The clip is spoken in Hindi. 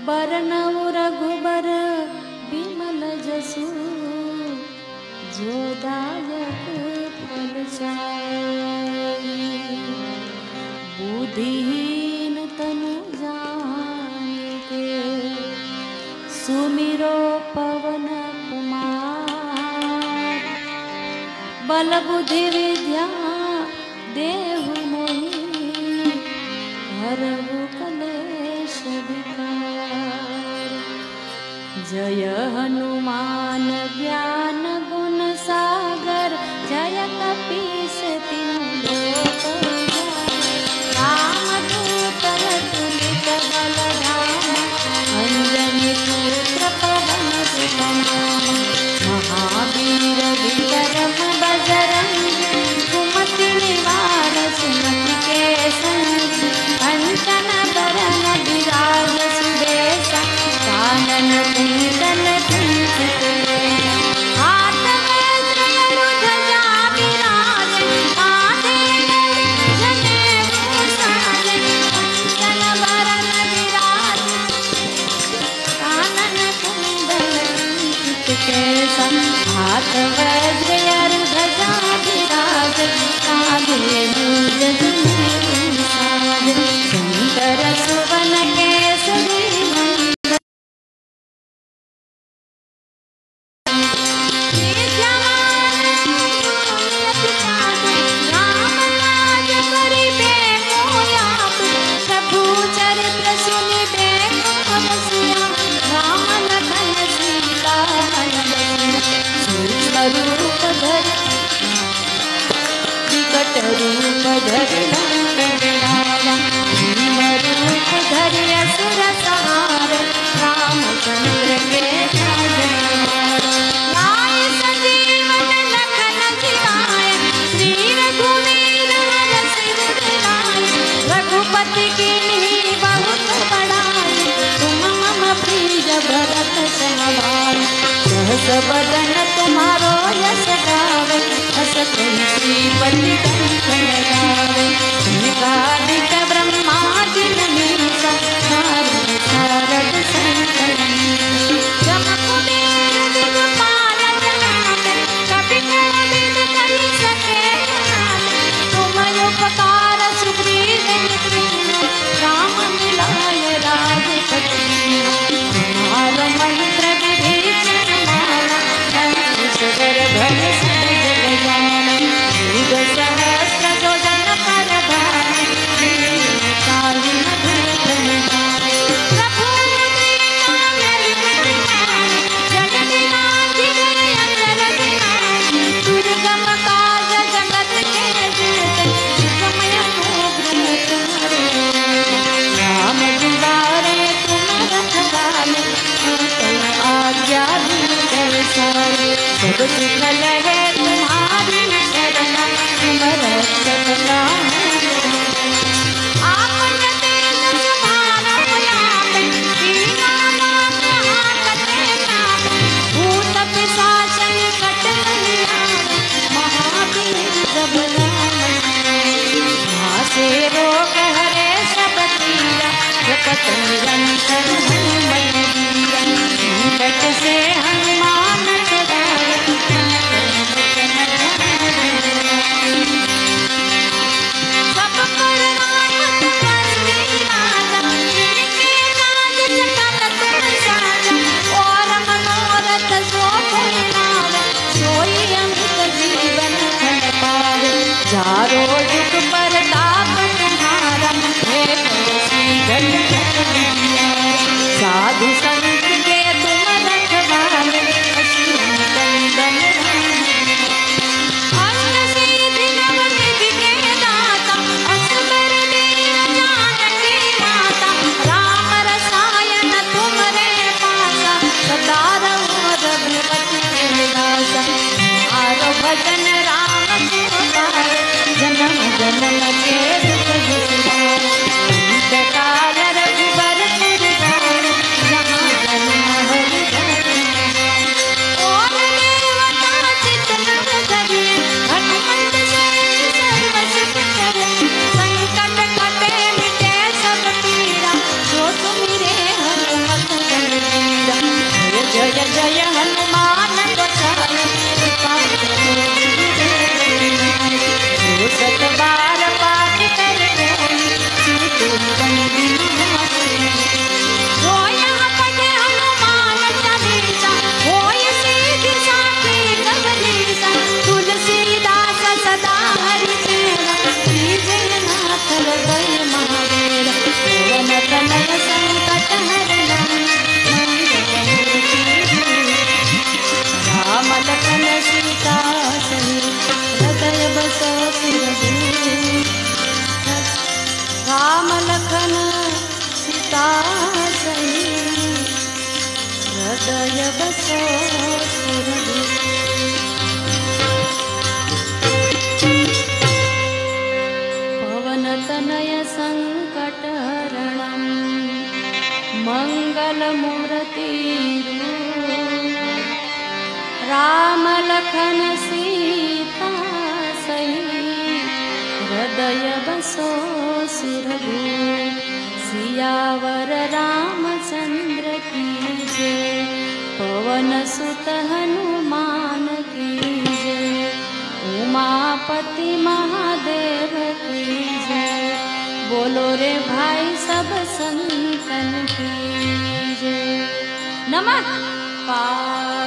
बरनऊ रघुबर विमल जसु जो दायक फल चारि। बुद्धिहीन तनु जानिके सुमिरो पवन कुमार। बल बुद्धि विद्या देहु मोहि हरहु कलेश विकार। जय हनुमान ज्ञान गुण सागर जय कपीस तिनु लोक उजागर। रामदूत अतुलित बल धाम अंजनी पुत्र पवन सुत नाम। महावीर विक्रम बजरंगी सुमति निवार सुमति के संगी। कंचन बरन विराज सुबेसा कानन कुंडल कुंचित हाथ में त्रिशूल ध्वजा विराजे। कांधे जनेऊ साजे कंचन बरन विराज कानन कुंडल कुंचित केसा। हाथ वज्र ध्वजा विराजे कांधे मूज जनेऊ साजे। सुंदर सुवन केसरी रूप धर विकट रूप धर भीम रूप धर असुर संहार। रामचंद्र के लाय संजीवन लखन जियाय श्री रघुवीर हर सिर लाय। रघुपति कीन्ही बहुत बड़ाई तुम मम प्रिय भरत सम भाई। सहस बदन तुम्हारो यश गावे हस कहि श्रीपति कंठ लगावे। निगादिक ब्रह्मादि मनीषा नारद सारद सहित जम कुबेर दिगपाल जगन्नाथ। कपि कोविद कहि सके तुम उपकार सुग्रीव नित्य। राम मिलाय राजपति तुम्हारा मंत्र विभीषण माना। ईश्वर भय सब जग जाना। युग सहस्र जो जन पर भाई बसो सुरभूप। पवनतनय संकटहरणं मंगलमूर्तिरूप राम लखन सीता सहित हृदय बसो सुरभूप। सियावर रामचंद्र की जय, पवन सुत हनुमान की जय, उमापति महादेव की जय। बोलो रे भाई सब संतन की जय। नमः पार्वती।